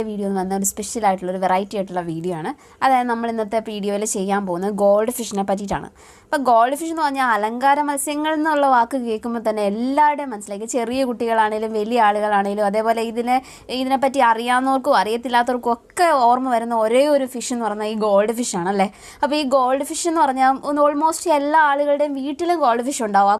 Video എന്ന് പറഞ്ഞാൽ ഒരു സ്പെഷ്യൽ ആയിട്ടുള്ള ഒരു വെറൈറ്റി ആയിട്ടുള്ള വീഡിയോ ആണ്. അതായത് നമ്മൾ ഇന്നത്തെ വീഡിയോയിൽ ചെയ്യാൻ പോകുന്നത് ഗോൾഡ് ഫിഷിനെ പറ്റിയിട്ടാണ്. അപ്പോൾ ഗോൾഡ് ഫിഷ് എന്ന് പറഞ്ഞാൽ അലങ്കാര മത്സ്യങ്ങൾ എന്നുള്ള വാക്ക് കേൾക്കുമ്പോൾ തന്നെ എല്ലാവരുടെയും മനസ്സിലേക്ക് ചെറിയ കുട്ടികളാണെങ്കിലും വലിയ ആളുകളാണെങ്കിലും അതേപോലെ ഇതിനെപ്പറ്റി അറിയാവുന്നവർക്കും അറിയത്തില്ലാത്തവർക്കും ഒക്കെ ഓർമ്മ വരുന്ന ഒരേ ഒരു ഫിഷ് എന്ന് പറഞ്ഞാൽ ഈ ഗോൾഡ് ഫിഷ് ആണല്ലേ. അപ്പോൾ ഈ ഗോൾഡ് ഫിഷ് എന്ന് പറഞ്ഞാൽ ഓൾമോസ്റ്റ് എല്ലാ ആളുകളുടെയും വീട്ടിലും ഗോൾഡ് ഫിഷ് ഉണ്ടാവും. ആ